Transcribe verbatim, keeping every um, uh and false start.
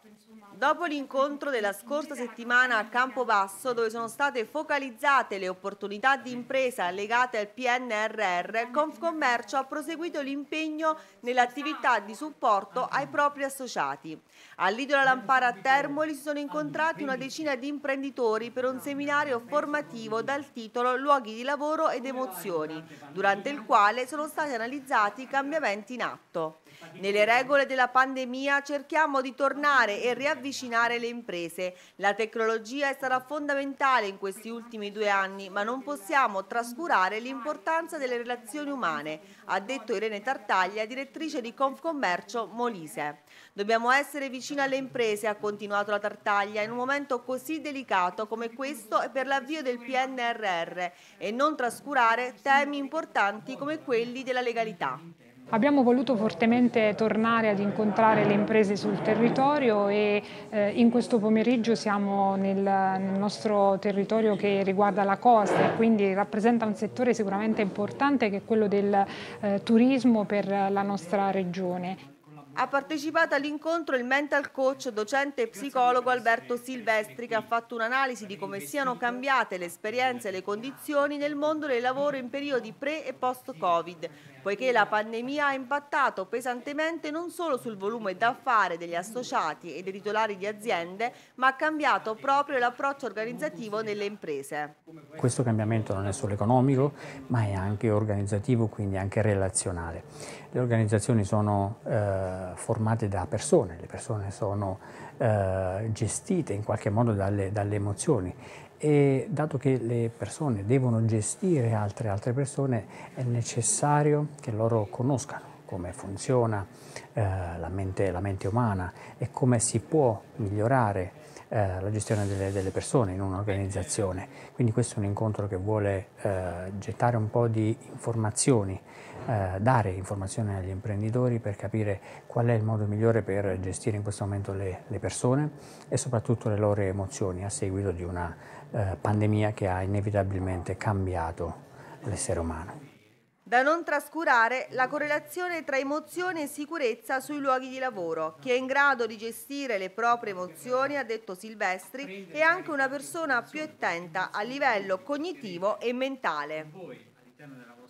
Dopo l'incontro della scorsa settimana a Campobasso, dove sono state focalizzate le opportunità di impresa legate al P N R R, Confcommercio ha proseguito l'impegno nell'attività di supporto ai propri associati. All'Isola Lampara a Termoli si sono incontrati una decina di imprenditori per un seminario formativo dal titolo Luoghi di lavoro ed emozioni, durante il quale sono stati analizzati i cambiamenti in atto. Nelle regole della pandemia cerchiamo di tornare e riavvicinare le imprese. La tecnologia è stata fondamentale in questi ultimi due anni, ma non possiamo trascurare l'importanza delle relazioni umane, ha detto Irene Tartaglia, direttrice di Confcommercio Molise. Dobbiamo essere vicini alle imprese, ha continuato la Tartaglia, in un momento così delicato come questo e per l'avvio del P N R R e non trascurare temi importanti come quelli della legalità. Abbiamo voluto fortemente tornare ad incontrare le imprese sul territorio e eh, in questo pomeriggio siamo nel, nel nostro territorio che riguarda la costa e quindi rappresenta un settore sicuramente importante che è quello del eh, turismo per la nostra regione. Ha partecipato all'incontro il mental coach, docente e psicologo Alberto Silvestri, che ha fatto un'analisi di come siano cambiate le esperienze e le condizioni nel mondo del lavoro in periodi pre e post-Covid, poiché la pandemia ha impattato pesantemente non solo sul volume d'affari degli associati e dei titolari di aziende, ma ha cambiato proprio l'approccio organizzativo nelle imprese. Questo cambiamento non è solo economico, ma è anche organizzativo, quindi anche relazionale. Le organizzazioni sono eh, formate da persone, le persone sono eh, gestite in qualche modo dalle, dalle emozioni e dato che le persone devono gestire altre, altre persone è necessario che loro conoscano come funziona eh, la mente, la mente umana e come si può migliorare eh, la gestione delle, delle persone in un'organizzazione. Quindi questo è un incontro che vuole eh, gettare un po' di informazioni, eh, dare informazioni agli imprenditori per capire qual è il modo migliore per gestire in questo momento le, le persone e soprattutto le loro emozioni a seguito di una eh, pandemia che ha inevitabilmente cambiato l'essere umano. Da non trascurare la correlazione tra emozione e sicurezza sui luoghi di lavoro. Chi è in grado di gestire le proprie emozioni, ha detto Silvestri, è anche una persona più attenta a livello cognitivo e mentale.